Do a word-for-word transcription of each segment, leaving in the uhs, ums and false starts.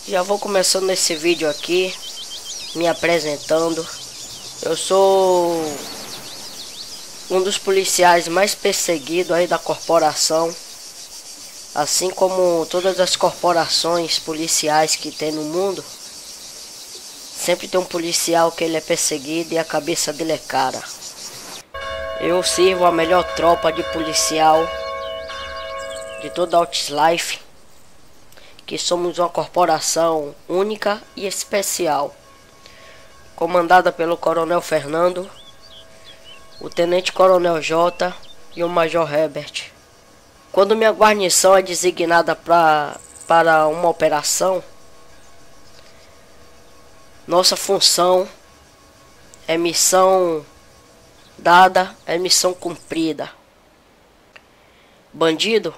Já vou começando esse vídeo aqui, me apresentando. Eu sou um dos policiais mais perseguidos aí da corporação. Assim como todas as corporações policiais que tem no mundo, sempre tem um policial que ele é perseguido e a cabeça dele é cara. Eu sirvo a melhor tropa de policial de toda a Outlife, que somos uma corporação única e especial, comandada pelo Coronel Fernando, o Tenente Coronel J e o Major Herbert. Quando minha guarnição é designada pra, para uma operação, nossa função é missão dada, é missão cumprida. Bandido,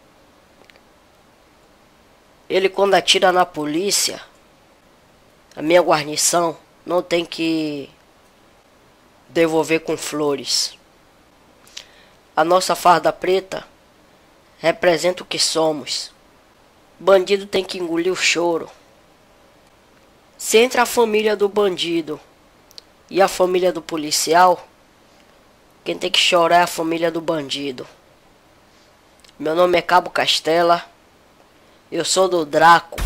ele quando atira na polícia, a minha guarnição não tem que devolver com flores. A nossa farda preta representa o que somos. Bandido tem que engolir o choro. Se entre a família do bandido e a família do policial, quem tem que chorar é a família do bandido. Meu nome é Cabo Castela. Eu sou do Draco.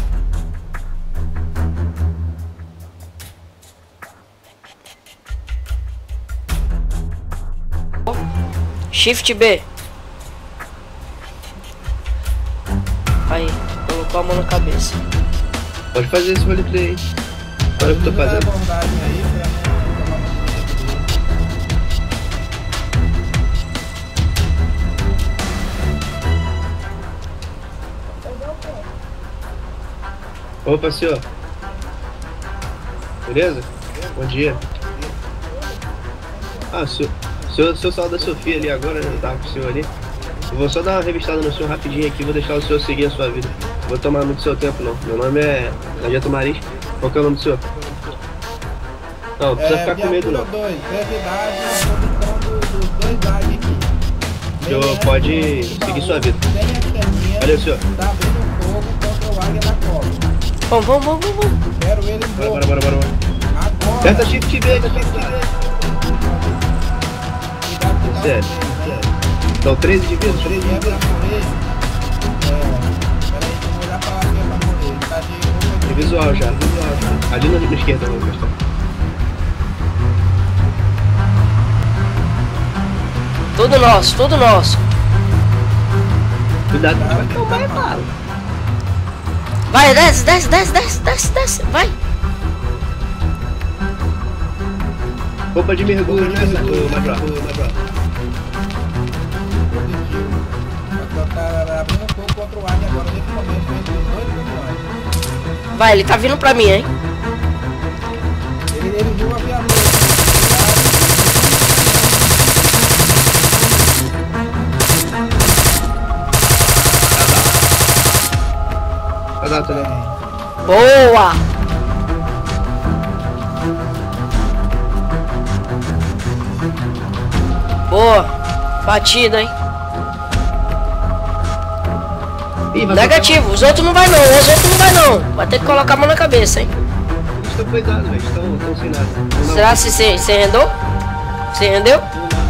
Shift B. Aí, colocou a mão na cabeça. Pode fazer esse roleplay aí. Olha o que eu tô fazendo. Opa, senhor. Beleza? Bom dia. Ah, o senhor, o senhor, o senhor saiu da Sofia ali agora, né? Eu tava com o senhor ali. Eu vou só dar uma revistada no senhor rapidinho aqui, vou deixar o senhor seguir a sua vida. Não vou tomar muito seu tempo não. Meu nome é Najeto Maris. Qual que é o nome do senhor? Não, não precisa é, ficar com medo não. dois, brevidade, a posição dos dois lados aqui. O senhor pode seguir sua vida. Valeu, senhor. Tá abrindo fogo contra o águia da cobra. Vamos, vamos, vamos, vamos. Quero ele em bora, bora, bora, bora, bora. Agora. Aperta shift B, aperta shift B. Sério, sério. Então, treze de vida? treze de vida pra morrer. É. Peraí, eu vou olhar pra lá que é pra morrer. Tá de. Tem visual já, visual já. Ali na esquerda, não, questão. Tudo nosso, tudo nosso. Cuidado, vai tomar e fala. Vai, desce, desce, desce, desce, desce, desce, vai. Roupa de mergulho, né, Major? Tá abrindo um pouco contra o águia agora nesse momento, entre os dois caminhões. Vai, ele tá vindo pra mim, hein? Ele, ele viu o aviador. Cadê também? Boa! Boa! Batida, hein? Ih, negativo, os outros não vai não, os outros não vai não. Vai ter que colocar a mão na cabeça, hein? Eles estão cuidados, velho. Estão, estão sem nada. Não, será se você se rendeu? Você rendeu?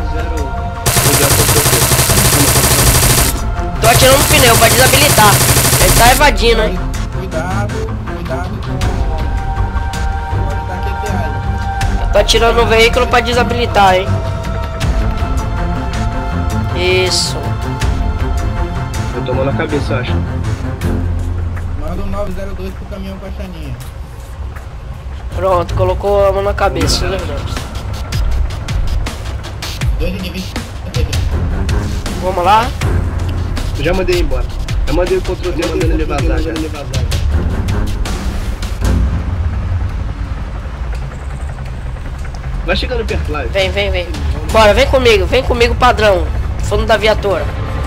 Tô atirando no pneu pra desabilitar. Ele tá evadindo, hein? Cuidado, cuidado com... Pode dar Q T A. Eu tô atirando no veículo pra desabilitar, hein? Isso. Eu tomo na cabeça, acho. Manda um nove zero dois pro caminhão com a chaninha. Pronto, colocou a mão na cabeça, né? Dois inimigos. Vamos lá? Eu já mandei embora. Eu mandei o controle dele mandando ele vazar já. Vai chegando perto lá. Vem, vem, vem. Bora, vem comigo, vem comigo, padrão. Fundo da viatura.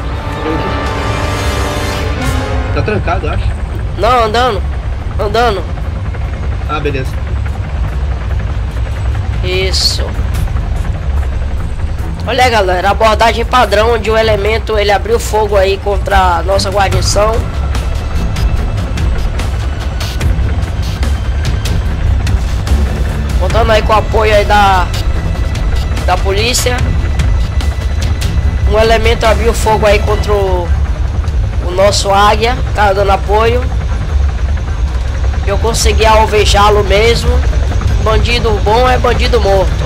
Tá trancado, eu acho. Não, andando. Andando. Ah, beleza. Isso. Olha, galera, abordagem padrão onde o elemento ele abriu fogo aí contra a nossa guarnição. contando aí com o apoio aí da, da polícia. Um elemento abriu fogo aí contra o, o nosso Águia, tava dando apoio. Eu consegui alvejá-lo mesmo. Bandido bom é bandido morto.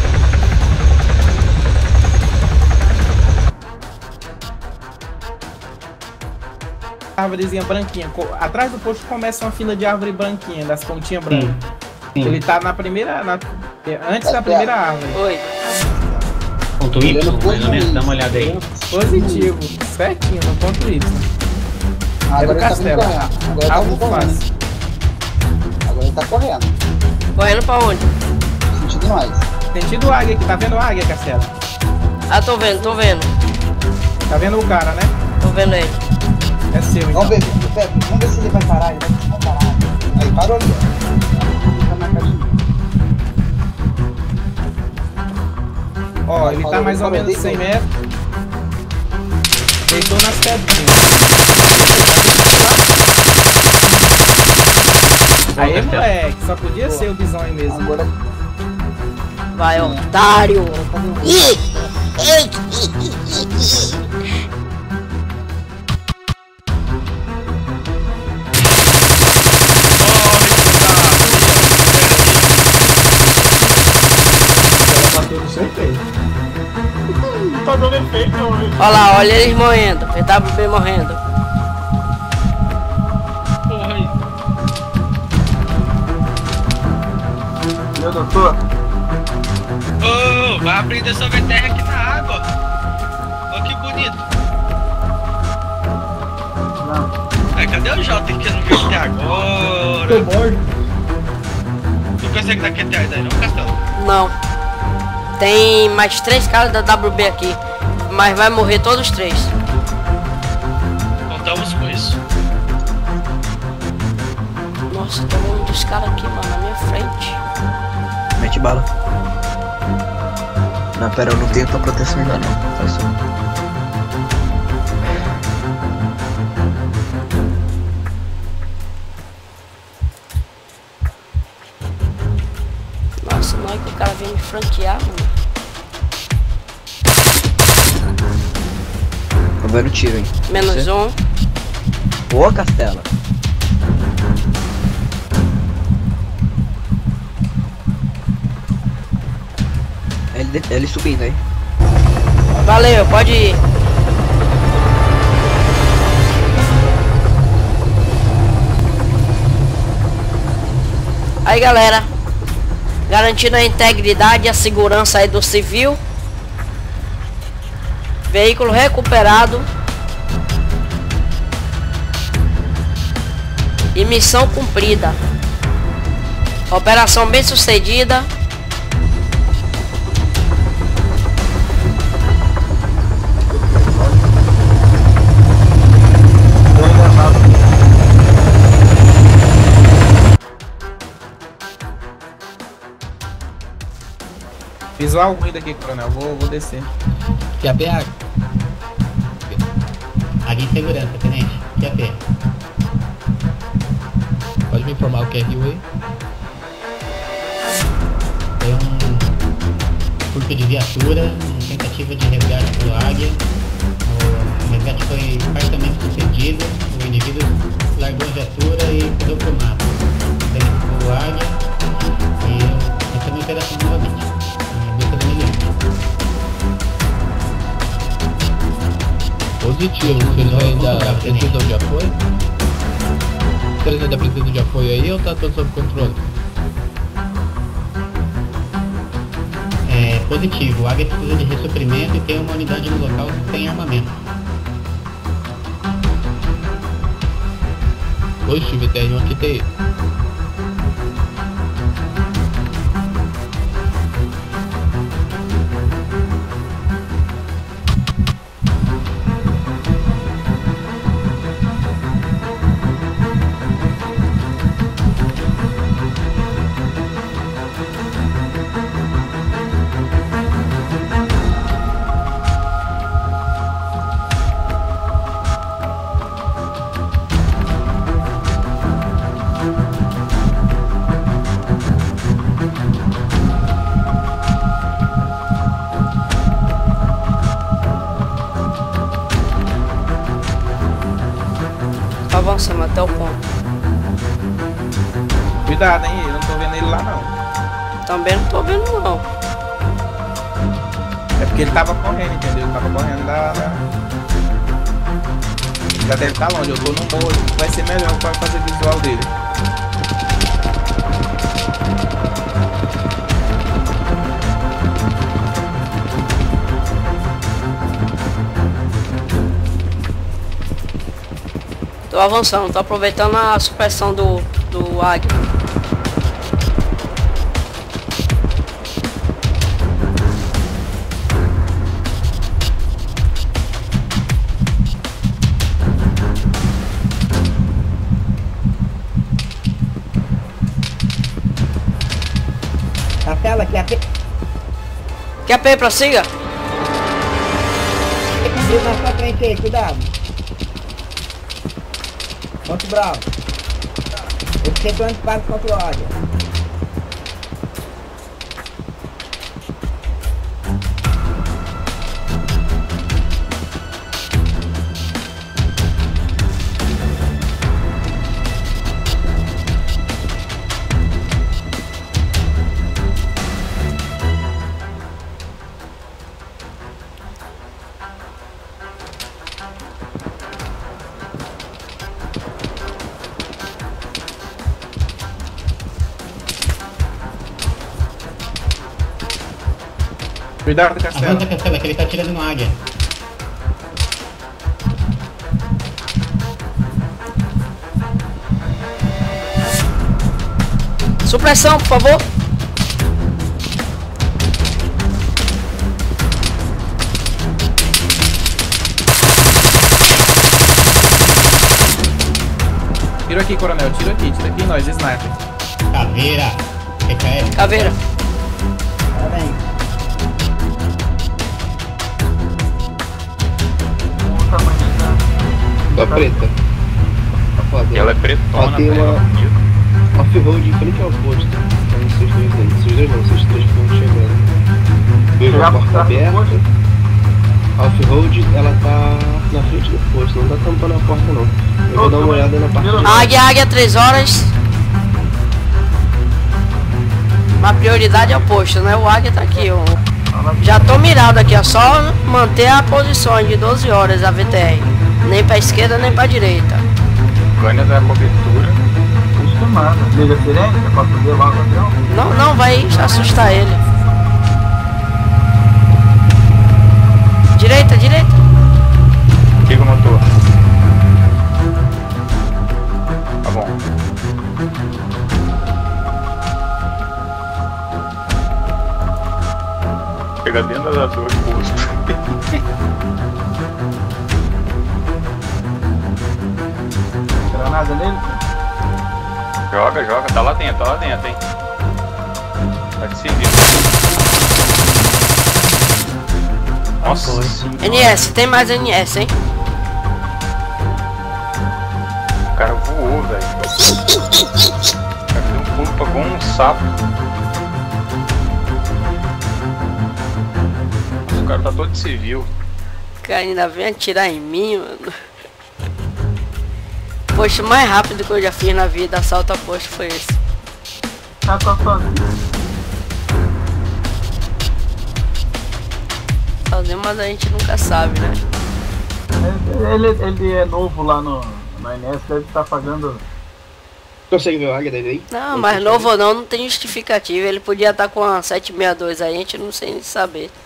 Árvorezinha branquinha. Atrás do posto começa uma fila de árvore branquinha, das pontinhas brancas. Sim. Ele tá na primeira. Na, antes da primeira árvore. Oi. Ponto Y, mais ou menos, dá uma olhada aí. Positivo, certinho, no ponto Y. Agora é do ele tá castelo. Agora Algo tá fácil. Agora ele tá correndo. Correndo pra onde? Sentido nós. Sentido águia aqui, tá vendo a águia, Castelo? Ah, tô vendo, tô vendo. Tá vendo o cara, né? Tô vendo ele. É seu, então. Vamos ver, vamos ver se ele vai parar. Ele vai parar. Aí, parou ali, ó. Tá na caixinha. Ó, ele tá mais ou menos cem metros. Deitou nas pedrinhas. Aí, moleque, só podia ser o bisonho mesmo. Agora. Vai, otário. Tá dando efeito, Olha lá, olha eles morrendo. P W B morrendo. Porra aí. Meu doutor. Ô, oh, vai aprender sobre terra aqui na água. Ó, que bonito. Não. É, cadê o Jota que eu não vi até agora? Tô morto. Não consegue dar Q T A daí não, Castelo? Não. Tem mais três caras da W B aqui. Mas vai morrer todos os três. Contamos com isso. Nossa, tem um dos caras aqui, mano, na minha frente. Mete bala. Não, pera, eu não tenho tua proteção ainda não. Faz só. Nossa, não é que o cara vem me franquear, mano. Tô vendo tiro, hein? Menos Você? um. Boa, Castela. Ele, ele subindo aí. Valeu, pode ir. Aí, galera, garantindo a integridade e a segurança aí do civil. Veículo recuperado. E missão cumprida. Operação bem sucedida. Visual ruim daqui, coronel. Vou, vou descer. Q A P A. Águia em segurança, tenente. Q A P. Pode me informar o que é Rio aí? Foi um furto de viatura, uma tentativa de resgate pelo Águia. O resgate foi parcialmente sucedido. O indivíduo largou a viatura e correu pro mato. Identificou o Águia e essa é uma operação novamente. Positivo, vocês vão dar precisão de apoio? Vocês ainda precisam de apoio aí ou tá tudo sob controle? É positivo, o Águia precisa de ressuprimento e tem uma unidade no local sem armamento. Positivo, tem um aqui tem. até o ponto. Cuidado, hein? Eu não tô vendo ele lá, não. Também não tô vendo, não. É porque ele tava correndo, entendeu? Ele tava correndo da... da... Já deve estar longe. Eu tô no morro, vai ser melhor pra fazer visual dele. Tô avançando, tô aproveitando a supressão do, do águia. Castela, que A P. Que A P, prossiga. Tem na sua frente aí, cuidado. Ponto Bravo. Eu sei plano de passo contra o águia. Cuidado, Castelo. Avança, Castelo, que ele tá atirando no águia. Supressão, por favor. Tira aqui, coronel. Tira aqui, tira aqui nós, sniper. Caveira. P K L. Caveira. Parabéns. Tá preta. Tá foda. Ela é pretona, Ó, tem velho. uma off-road em frente ao posto. Então vocês dois aí. Vocês dois não, vocês três que estão chegando. Vejo a porta aberta. A off-road, ela tá na frente do posto, não tá tampando a porta não. Eu vou dar uma olhada na parte de... Águia, águia, três horas. A prioridade é o posto, né? O águia tá aqui, ó. Já tô mirado aqui, ó. Só manter a posição de doze horas a V T R. Nem pra esquerda, nem pra direita. Ganha da cobertura. Chamada. Liga a sirene, você pode fazer logo avião? Não, não, vai assustar ele. Direita, direita. Liga o motor. Tá bom. Chega dentro da dor de posto. Granada nele? Joga, joga. Tá lá dentro, tá lá dentro, hein. Tá de civil. Nossa. N S, tem mais N S, hein? O cara voou, velho. O cara deu um pulo, pegou um sapo. O cara tá todo de civil. O cara ainda vem atirar em mim, mano. Posto mais rápido que eu já fiz na vida, assalto a posto, foi esse. Tá sozinho. Sozinho, mas a gente nunca sabe, né? Ele, ele é novo lá no, no N S, deve estar pagando. Consegue ver o águia dele aí? Não, mas novo ou não, não tem justificativa. Ele podia estar com a sete sessenta e dois aí, a gente não sei nem saber.